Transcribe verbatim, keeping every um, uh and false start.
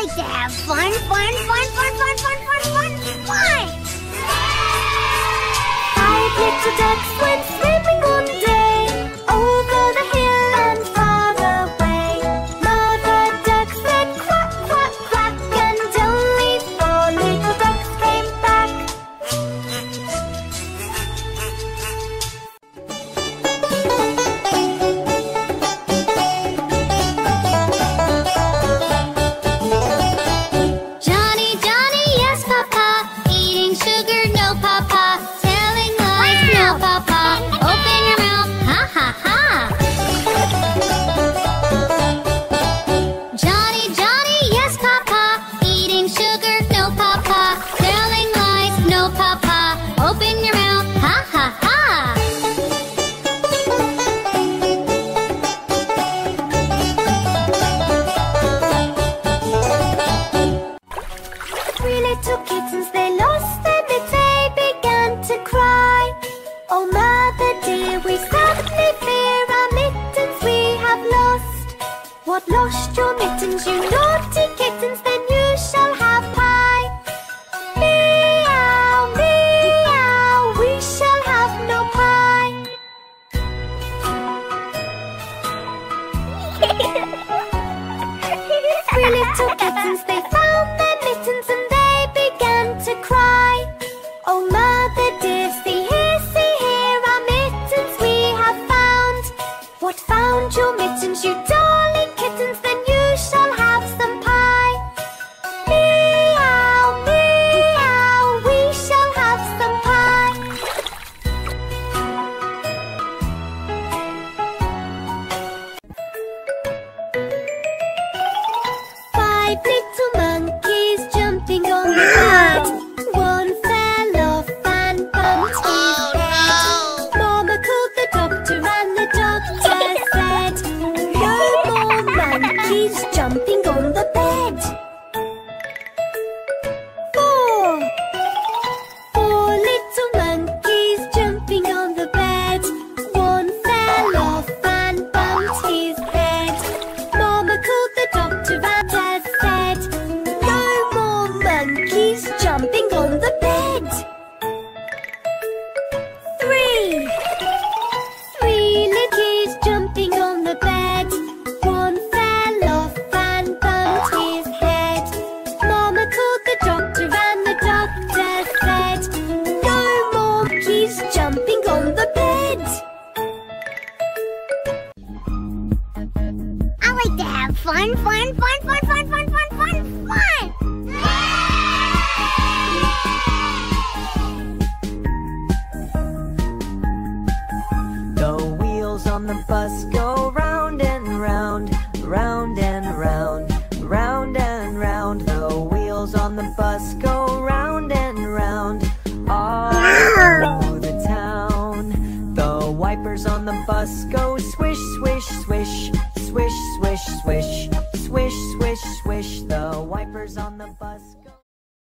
like to have fun, fun, fun, fun, fun, fun, fun, fun, fun! Five little ducks went swimming one day over the hill and far away. Mother duck said quack, quack, quack, and only four little ducks came back. Johnny, Johnny, yes, Papa. Eating sugar, no, Papa. Telling lies, no, Papa. Open your mouth, ha, ha, ha. Johnny, Johnny, yes, Papa. Eating sugar, no, Papa. Telling lies, no, Papa. Open your mouth, ha, ha, ha. Three little kittens, they lost their mittens, they began to cry. Oh, mother dear, we sadly fear our mittens we have lost. What, lost your mittens, you naughty kittens? Then you shall have pie. Meow, meow, we shall have no pie. Three little kittens, they found their mittens and they began to cry. Oh, mother dear, see here, see here, our mittens we have found. What, found your mittens, you darling kittens? Then you shall have some pie. Meow, meow, we shall have some pie. Five little monkeys jumping on the bed. One fell off and bumped his head. Mama called the doctor and the doctor said, no more monkeys jumping on the bed. Four. Four little monkeys jumping on the bed. One fell off and bumped his head. Mama called the doctor and said, no more monkeys jumping on the bed. Three. Three little kids jumping on the bed. One fell off and bumped his head. Mama called the doctor and the doctor said, no more monkeys jumping on the bed. I like to have fun, fun, fun, fun, fun, fun, fun, fun, fun! The wheels on the bus go round and round, round and round, round and round. The wheels on the bus go round and round, all through the town. The wipers on the bus go swish, swish, swish, swish, swish, swish, swish, swish, swish. The wipers on the bus go